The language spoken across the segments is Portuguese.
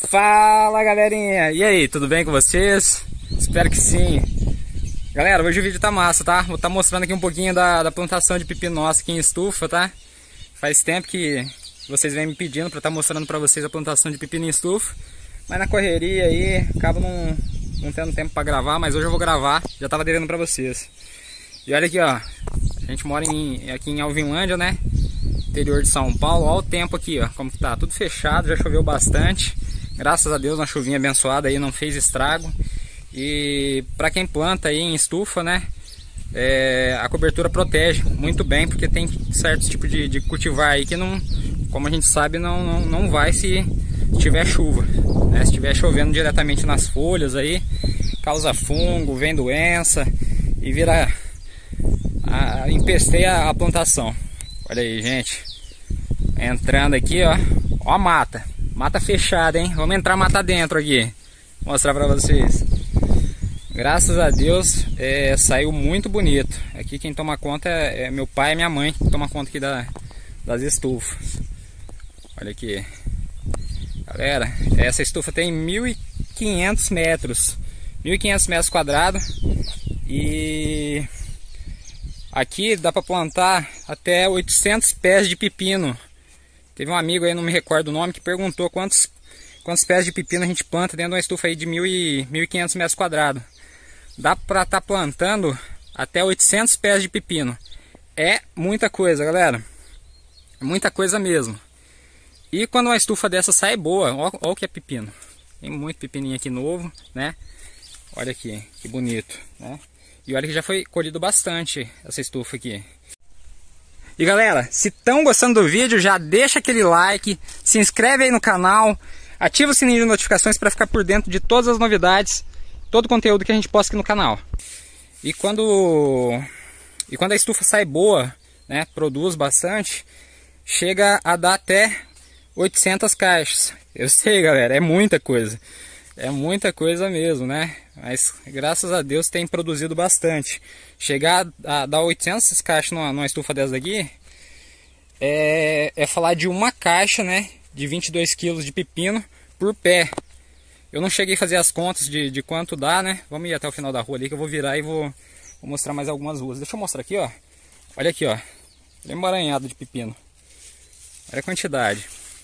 Fala galerinha, e aí, tudo bem com vocês? Espero que sim. Galera, hoje o vídeo tá massa, tá? Vou estar mostrando aqui um pouquinho da plantação de pepino nossa aqui em estufa, tá? Faz tempo que vocês vêm me pedindo para estar mostrando para vocês a plantação de pepino em estufa, mas na correria aí, acabo não tendo tempo para gravar, mas hoje eu vou gravar, já tava devendo para vocês. E olha aqui, ó, a gente mora aqui em Alvinlândia, né? Interior de São Paulo. Olha o tempo aqui, ó, como que tá, tudo fechado, já choveu bastante. Graças a Deus, uma chuvinha abençoada aí, não fez estrago. E para quem planta aí em estufa, né, a cobertura protege muito bem, porque tem certos tipos de cultivar aí que não, como a gente sabe, não vai se tiver chuva, né? Se estiver chovendo diretamente nas folhas aí, causa fungo, vem doença e vira empesteia a plantação. Olha aí, gente, entrando aqui, ó a mata fechada, hein? Vamos entrar mata dentro aqui, mostrar pra vocês. Graças a Deus, saiu muito bonito. Aqui quem toma conta é meu pai e minha mãe, que toma conta aqui das estufas. Olha aqui, galera, essa estufa tem 1.500 metros, 1.500 metros quadrados, e aqui dá para plantar até 800 pés de pepino. Teve um amigo aí, não me recordo o nome, que perguntou quantos pés de pepino a gente planta dentro de uma estufa aí de 1.500 metros quadrados. Dá para estar plantando até 800 pés de pepino. É muita coisa, galera. Muita coisa mesmo. E quando uma estufa dessa sai boa, olha o que é pepino. Tem muito pepininho aqui novo, né? Olha aqui, que bonito, né? E olha que já foi colhido bastante essa estufa aqui. E galera, se estão gostando do vídeo, já deixa aquele like, se inscreve aí no canal, ativa o sininho de notificações para ficar por dentro de todas as novidades, todo o conteúdo que a gente posta aqui no canal. E quando a estufa sai boa, né, produz bastante, chega a dar até 800 caixas. Eu sei, galera, é muita coisa. É muita coisa mesmo, né? Mas graças a Deus tem produzido bastante. Chegar a dar 800 caixas numa estufa dessa daqui é falar de uma caixa, né, de 22 quilos de pepino por pé. Eu não cheguei a fazer as contas de quanto dá, né? Vamos ir até o final da rua ali que eu vou virar e vou mostrar mais algumas ruas. Deixa eu mostrar aqui, ó. Olha aqui, ó. Olha o emaranhado de pepino. Olha a quantidade,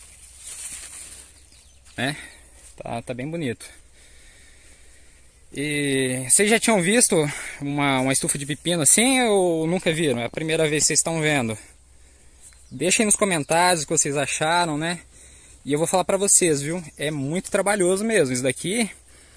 né? Tá bem bonito. E vocês já tinham visto uma estufa de pepino assim ou nunca viram? É a primeira vez que vocês estão vendo? Deixem aí nos comentários o que vocês acharam, né? E eu vou falar pra vocês, viu? É muito trabalhoso mesmo. Isso daqui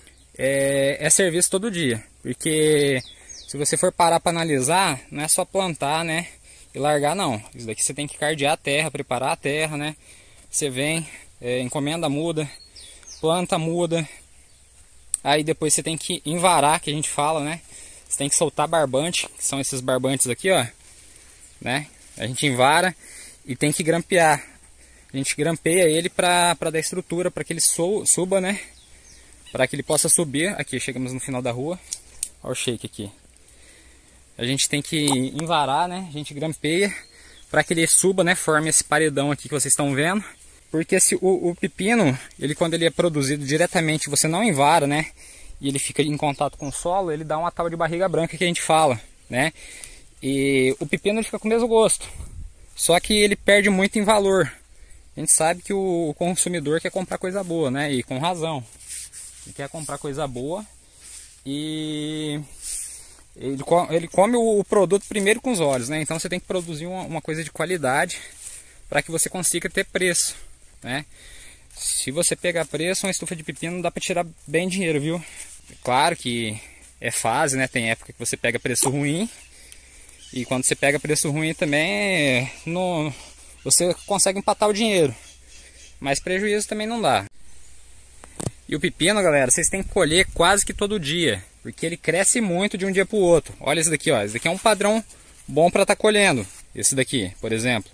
é serviço todo dia. Porque se você for parar para analisar, não é só plantar, né? E largar, não. Isso daqui você tem que cardear a terra, preparar a terra, né? Você vem, encomenda muda, planta muda. Aí depois você tem que envarar, que a gente fala, né? Você tem que soltar barbante, que são esses barbantes aqui, ó, né? A gente envara e tem que grampear. A gente grampeia ele para dar estrutura, para que ele suba, né? Para que ele possa subir. Aqui, chegamos no final da rua. Olha o shake aqui. A gente tem que envarar, né? A gente grampeia para que ele suba, né? Forme esse paredão aqui que vocês estão vendo. Porque se o pepino, quando ele é produzido diretamente, você não envara, né? E ele fica em contato com o solo, ele dá uma tábua de barriga branca que a gente fala, né? E o pepino ele fica com o mesmo gosto. Só que ele perde muito em valor. A gente sabe que o consumidor quer comprar coisa boa, né? E com razão. Ele quer comprar coisa boa e ele come o produto primeiro com os olhos, né? Então você tem que produzir uma coisa de qualidade para que você consiga ter preço, né? Se você pegar preço, uma estufa de pepino não dá para tirar bem dinheiro, viu? Claro que é fase, né? Tem época que você pega preço ruim. E quando você pega preço ruim também, você consegue empatar o dinheiro. Mas prejuízo também não dá. E o pepino, galera, vocês têm que colher quase que todo dia. Porque ele cresce muito de um dia para o outro. Olha esse daqui, ó. Esse daqui é um padrão bom para estar colhendo. Esse daqui, por exemplo.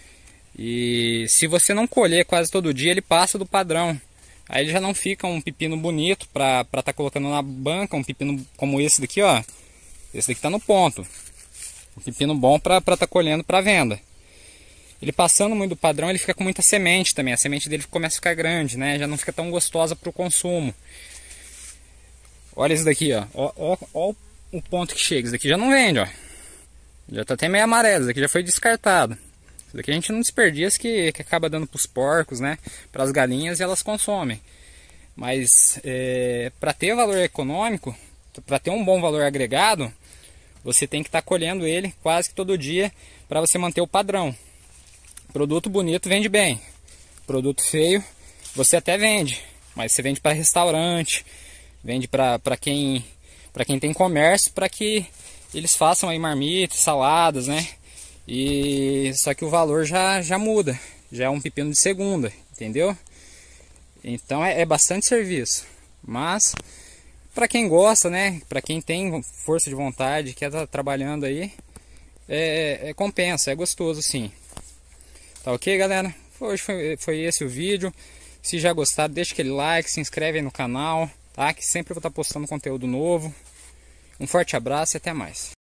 E se você não colher quase todo dia, ele passa do padrão. Aí ele já não fica um pepino bonito para estar colocando na banca. Um pepino como esse daqui, ó. Esse daqui está no ponto. Um pepino bom para estar colhendo para venda. Ele passando muito do padrão, ele fica com muita semente também. A semente dele começa a ficar grande, né? Já não fica tão gostosa para o consumo. Olha isso daqui, ó. Ó o ponto que chega. Isso daqui já não vende, ó. Já tá até meio amarelo. Isso daqui já foi descartado. Isso daqui a gente não desperdiça, que acaba dando para os porcos, né? Para as galinhas, e elas consomem. Mas para ter valor econômico, para ter um bom valor agregado, você tem que estar colhendo ele quase que todo dia para você manter o padrão. Produto bonito vende bem. Produto feio você até vende, mas você vende para restaurante, vende para quem tem comércio, para que eles façam aí marmitas, saladas, né? E só que o valor já muda, já é um pepino de segunda, entendeu? Então é bastante serviço, mas para quem gosta, né? Para quem tem força de vontade, quer estar trabalhando aí, compensa, é gostoso sim. Tá ok, galera? Hoje foi esse o vídeo. Se já gostaram, deixa aquele like, se inscreve aí no canal, tá? Que sempre eu vou estar postando conteúdo novo. Um forte abraço e até mais.